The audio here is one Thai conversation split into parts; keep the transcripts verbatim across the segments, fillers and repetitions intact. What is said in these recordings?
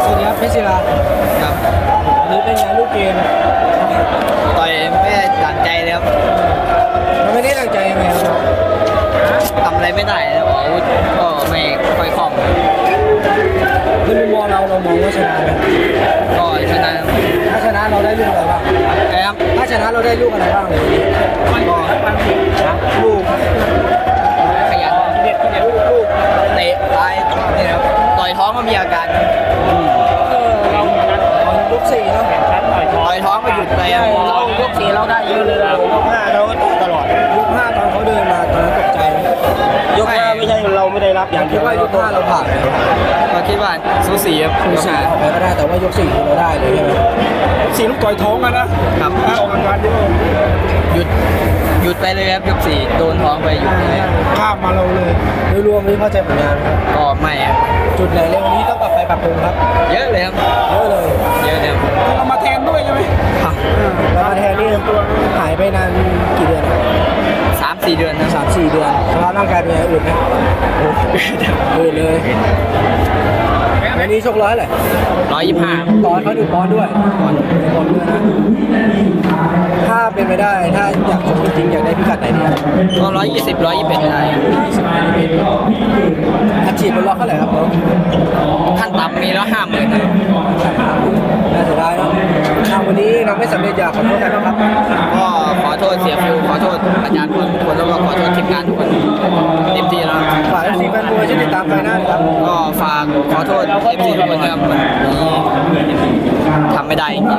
วัสดีครับเพชรศิลาครับวันนี้เป็นไงลูกเกมต่อยไม่ได้ตั้งใจเลยครับมันไม่ได้ตั้งใจยังไงครับทำอะไรไม่ได้แล้วอาวุธก็ไม่ค่อยคล่องในมุมมองเราเรามองว่าชนะไหมก็ชนะถ้าชนะเราได้ลูกอะไรบ้างครับถ้าชนะเราได้ลูกอะไรบ้างเลยก็ลูกขยันที่เด็ดที่เด็ดลูกเตะซ้ายตรงนี้ครับต่อยท้องก็มีอาการเออเราตอนยกสี่เนาะต่อยท้องก็หยุดไปเรายกสี่เราได้เยอะเลยยกห้าเราก็ตลอดยกห้าตอนเขาเดินมาตอนนั้นตกใจไหมยกห้าไม่ใช่เราไม่ได้รับอย่างคิดว่ายกห้าเราผ่านก็คิดว่าสูสีครับสูสีออกไปก็ได้แต่ว่ายกสี่เราได้เลยใช่ไหมสี่ลูกต่อยท้องกันนะครับออกอาการเยอะหยุดหยุดไปเลยครับยกสี่โดนท้องไปหยุดเลยข้ามมาเราเลยโดยรวมนี้พอใจผลงานก็ไม่ครับจุดไหนเร็วนี้ต้องกลับไปปรับปรุงครับเยอะเลยครับเยอะเลยเยอะเลยเรามาแทนด้วยใช่ไหมครับเรามาแทนนี่หายไปนานกี่เดือนสามสี่เดือนนะสามสี่เดือนสภาพร่างกายเป็นไงอื่นไหมอื่นเลยวันนี้ชกร้อยเลยร้อยยี่สิบห้าตอนเขาดูบอลด้วยบอลบอลด้วยนะถ้าเป็นไปได้ถ้าอยากชกจริงๆอยากได้พิกัดไหนดีก็ร้อยยี่สิบร้อยยี่สิบเอ็ดได้ยี่สิบร้อยยี่สิบเอ็ดอัดฉีดบนล็อกเท่าไหร่ครับน้องขั้นต่ำมีแล้วห้าหมื่นน่าเสียดายเนาะวันนี้เราไม่สำเร็จอยากขอโทษกันนะครับก็ขอโทษเสียฟิวขอโทษอาจารย์ทุกคนแล้วก็ขอโทษทีมงานทุกคนเต็มที่แล้วฝากทีมแฟนมวยช่วยติดตามไฟหน้าครับก็ฝากขอโทษเอฟซีทุกคนครับวันนี้ทำไม่ได้จริง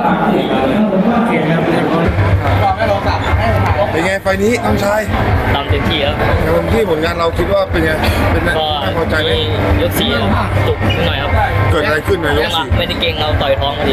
เป็นไงไฟนี้น้องชายทำเต็มที่ครับเต็มที่ผลงานเราคิดว่าเป็นไงเป็นไงน่าพอใจไหมยกสี่ตุกหน่อยครับเกิดอะไรขึ้นในยกสี่ไม่ได้เก่งเราต่อยท้องพอดี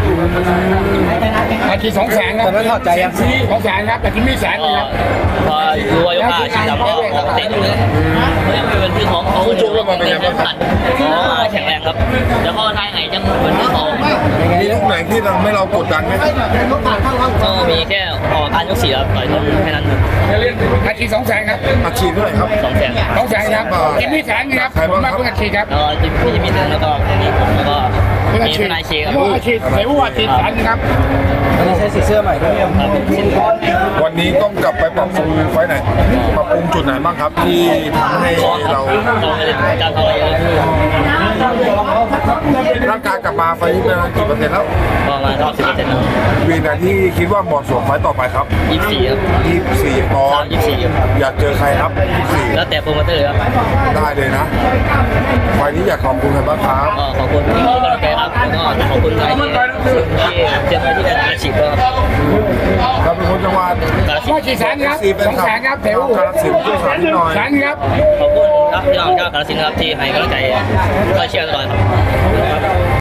อาชีพสองแสนครับตอนนั้นถอดใจยังสองแสนครับแต่ที่มีแสนครับพอรู้ว่ายกห้าชิงดำก็เตะเลยไม่เป็นที่ของเขาจุกแล้วมาเป็นยังไงบ้างอ๋อแข็งแรงครับแล้วก็ทายไหนจังเหมือนที่เขามีลูกไหนที่ทำให้เรากดดันไหมก็มีแค่ออกการยกสี่ครับต่อยท้องแค่นั้นอาชีพสองแสนครับอาชีพด้วยครับสองแสนสองแสนครับกินมีแสนครับผมมาเพื่ออาชีพครับแล้วจิมมี่มีหนึ่งแล้วก็มีผมแล้วก็มีทนายเชครับอาชีพเสวอาชีพแสนครับวันนี้ใช้สีเสื้อใหม่ด้วยวันนี้ต้องกลับไปปรับปรุงไฟไหนปรับปรุงจุดไหนบ้างครับที่ทำให้เราการทำอะไรร่างกายกลับมาไฟนี้เป็นกี่เปอร์เซ็นต์แล้วประมาณสิบเปอร์เซ็นต์วีนาที่คิดว่าเหมาะสมไฟต่อไปครับยี่สิบสี่ครับยี่สิบสี่ปอนด์ยี่สิบสี่อยากเจอใครครับยี่สิบสี่แล้วแต่โปรโมเตอร์ครับได้เลยนะไฟนี้อยากขอบคุณใครบ้างครับขอบคุณที่ให้กำลังใจครับแล้วก็ขอบคุณใครที่เชื่อใจที่เป็นอาชีพก็เราเป็นคนจังหวัดว่ากี่แสนครับสองแสนครับเถวกาฬสินธุ์ช่วยสานนิดหน่อยแสนครับขอบคุณครับพี่น้องชาวกาฬสินธุ์ครับที่ให้กำลังใจก็เชียร์ตลอดครับ